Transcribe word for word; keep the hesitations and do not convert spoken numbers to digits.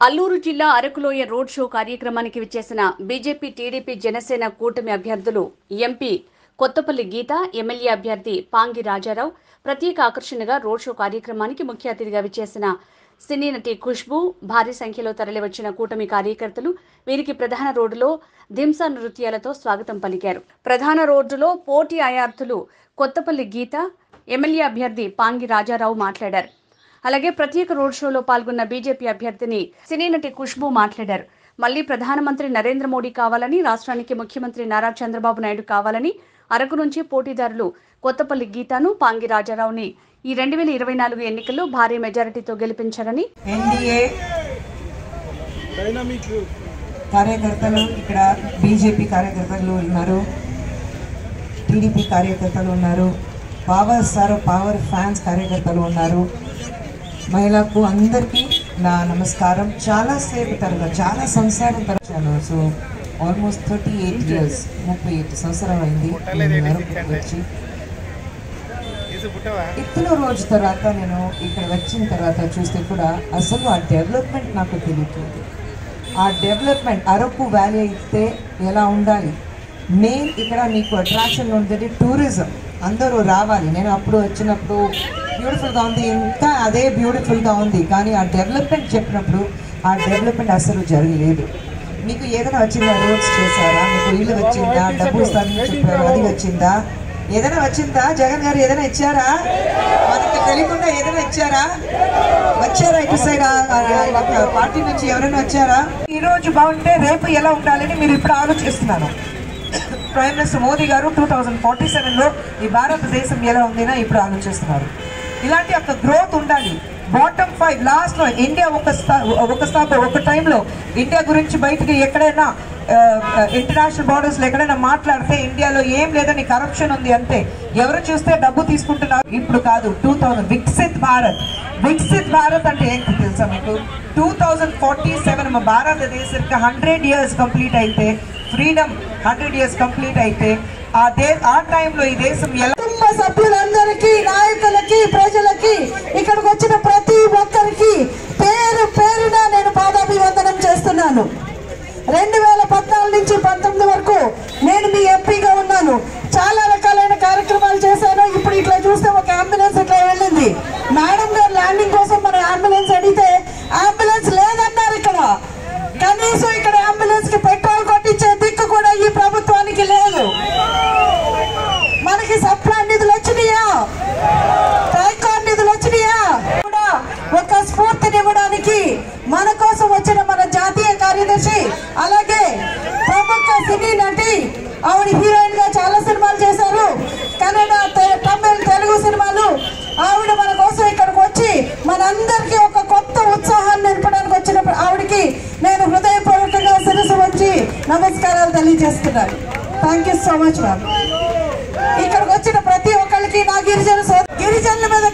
అల్లూరు జిల్లా అరకులోయ road show కార్యక్రమానికి విచ్చేసిన బీజేపీ టీడీపీ జనసేన కూటమి అభ్యర్థులు ఎంపీ కొత్తపల్లి గీత, ఎమ్మెల్యే అభ్యర్థి పాంగి రాజారావు ప్రత్యేక ఆకర్షణగా రోడ్ షో కార్యక్రమానికి ముఖ్య అతిథిగా విచ్చేసిన సినీ నటి ఖుష్బూ, భారీ సంఖ్యలో తరలివచ్చిన కూటమి కార్యకర్తలు వీరికి ప్రధాన రోడ్డులో దింసా నృత్యాలతో స్వాగతం పలికారు. ప్రధాన రోడ్డులో పోటీ అభ్యర్థులు కొత్తపల్లి గీత, ఎమ్మెల్యే అభ్యర్థి పాంగి రాజారావు మాట్లాడారు. అలాగే ప్రత్యేక రోడ్ షోలో పాల్గొన్న బీజేపీ అభ్యర్థిని సినీ నటి ఖుష్బూ మాట్లాడారు. మళ్లీ ప్రధానమంత్రి నరేంద్ర మోడీ కావాలని, రాష్ట్రానికి ముఖ్యమంత్రి నారా చంద్రబాబు నాయుడు కావాలని అరకు నుంచి పోటీదారులు కొత్తపల్లి గీతను, పాంగి రాజారావుని ఈ రెండు వేల ఇరవై నాలుగు ఎన్నికల్లో భారీ మెజారిటీతో గెలిపించారని ఎన్డీఏ కార్యకర్తలు, ఇక్కడ బీజేపీ కార్యకర్తలు ఉన్నారు, టీడీపీ కార్యకర్తలు ఉన్నారు, పవర్ స్టార్ పవర్ ఫ్యాన్స్ కార్యకర్తలు ఉన్నారు. మహిళకు అందరికీ నా నమస్కారం. చాలాసేపు తర్వాత, చాలా సంవత్సరాల తర్వాత, so almost thirty eight years ముప్పై ఎయిట్ సంవత్సరాలు అయింది వచ్చి. ఇతర రోజు తర్వాత నేను ఇక్కడ వచ్చిన తర్వాత చూస్తే కూడా అసలు ఆ డెవలప్మెంట్ నాకు తెలియట్లేదు. ఆ డెవలప్మెంట్ అరకు వ్యాలీ అయితే ఎలా ఉండాలి, మెయిన్ ఇక్కడ మీకు అట్రాక్షన్ ఉంటుంది టూరిజం, అందరూ రావాలి. నేను అప్పుడు వచ్చినప్పుడు బ్యూటిఫుల్గా ఉంది, ఇంకా అదే బ్యూటిఫుల్గా ఉంది, కానీ ఆ డెవలప్మెంట్ చెప్పినప్పుడు ఆ డెవలప్మెంట్ అసలు జరగలేదు. మీకు ఏదైనా వచ్చిందా, రోడ్స్ చేశారా, మీకు ఇల్లు వచ్చిందా, డబ్బు ఇస్తారని చెప్పారు, అది వచ్చిందా, ఏదైనా వచ్చిందా, జగన్ గారు ఏదైనా ఇచ్చారా, మనకి తెలియకుండా ఏదైనా ఇచ్చారా, వచ్చారా, ఇటు సైడ్ పార్టీ నుంచి ఎవరైనా వచ్చారా? ఈ రోజు బాగుంటే రేపు ఎలా ఉండాలని మీరు ఇప్పుడు ఆలోచిస్తున్నాను. ప్రైమ్ మినిస్టర్ మోదీ గారు టూ థౌజండ్ ఫార్టీ సెవెన్లో ఈ భారతదేశం ఎలా ఉందినా ఇప్పుడు ఆలోచిస్తున్నారు. ఇలాంటి ఒక గ్రోత్ ఉండాలి. బాటమ్ ఫైవ్ లాస్ట్లో ఇండియా ఒక స్థా ఒక స్థా ఒక టైంలో ఇండియా గురించి బయటకి ఎక్కడైనా ఇంటర్నేషనల్ బార్డర్స్లో ఎక్కడైనా మాట్లాడితే ఇండియాలో ఏం లేదని కరప్షన్ ఉంది అంతే, ఎవరు చూస్తే డబ్బు తీసుకుంటున్నారు. ఇప్పుడు కాదు, టూ థౌజండ్ వికసిత్ భారత్. వికసిత్ భారత్ అంటే ఏంటి తెలుసా మీకు? టూ థౌజండ్ ఫార్టీ సెవెన్ మా భారతదేశానికి హండ్రెడ్ ఇయర్స్ కంప్లీట్ అయితే, ఫ్రీడమ్ హండ్రెడ్ ఇయర్స్ కంప్లీట్ అయితే ఆ దే ఆ టైంలో ఈ దేశం కుటుంబ సభ్యులందరికీ, నాయకులకి, ప్రజలకి, ఇక్కడికి వచ్చిన ప్రతి ఒక్కరికి పేరు పేరున నేను పాదాభివందనం చేస్తున్నాను. రెండు వేల పద్నాలుగు నుంచి పంతొమ్మిది వరకు నేను మీ ఎంపీగా ఉన్నాను. చాలా రకాలైన కార్యక్రమాలు చేశాను. ఇప్పుడు ఇట్లా చూస్తే ఒక అంబులెన్స్ ఇట్లా వెళ్ళింది. మేడం గారు ల్యాండింగ్ కోసం మన అంబులెన్స్ అడిగితే అంబులెన్స్ లేదన్నారు. ఇక్కడ కనీసం ఇక్కడ అంబులెన్స్ కి పెట్రోల్ కొట్టించే దిక్కు కూడా ఈ ప్రభుత్వానికి లేదు. మనకి సప్లా నిధులు వచ్చినాయా, ట్రైకాన్ నిధులు వచ్చినాయా కూడా ఒక స్ఫూర్తినివ్వడానికి మన కోసం వచ్చిన మన జాతీయ కార్యదర్శి, అలాగే ప్రముఖ సినీ నటి, ఆవిడ హీరోయిన్ గా చాలా సినిమాలు చేశారు, కన్నడ, తమిళ, తెలుగు సినిమాలు. ఆవిడ మన కోసం ఇక్కడికి వచ్చి మనందరికీ ఒక కొత్త ఉత్సాహాన్ని నింపడానికి వచ్చినప్పుడు ఆవిడకి నేను హృదయపూర్వకంగా శిరస్సు వచ్చి నమస్కారాలు తెలియజేస్తున్నాను. Thank you so much ma'am. ఇక్కడికి వచ్చిన ప్రతి ఒక్కరికి నా గిరిజన గిరిజనుల మీద